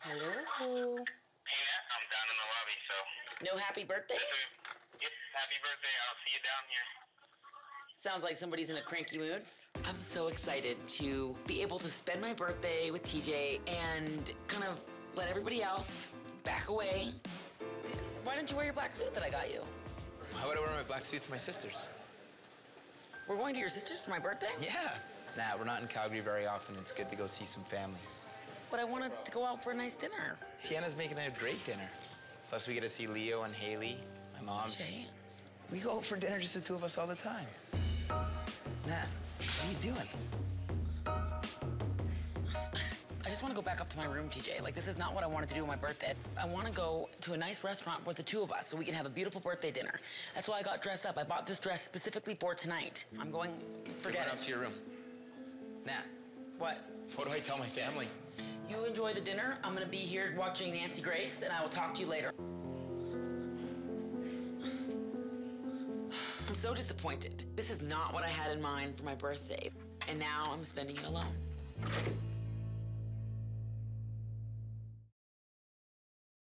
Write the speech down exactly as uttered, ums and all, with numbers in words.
Hello. Hey, Nat, I'm down in the lobby, so. No happy birthday? Yep, happy birthday. I'll see you down here. Sounds like somebody's in a cranky mood. I'm so excited to be able to spend my birthday with T J and kind of let everybody else back away. Why didn't you wear your black suit that I got you? Why would I wear my black suit to my sister's? We're going to your sister's for my birthday? Yeah. Nah, we're not in Calgary very often. It's good to go see some family. But I wanted to go out for a nice dinner. Tiana's making a great dinner. Plus, we get to see Leo and Haley, my mom. T J? We go out for dinner, just the two of us all the time. Nat, what are you doing? I just want to go back up to my room, T J. Like, this is not what I wanted to do on my birthday. I want to go to a nice restaurant with the two of us so we can have a beautiful birthday dinner. That's why I got dressed up. I bought this dress specifically for tonight. I'm going, forget Come it. up to your room. Nat. What? What do I tell my family? You enjoy the dinner. I'm going to be here watching Nancy Grace, and I will talk to you later. I'm so disappointed. This is not what I had in mind for my birthday, and now I'm spending it alone.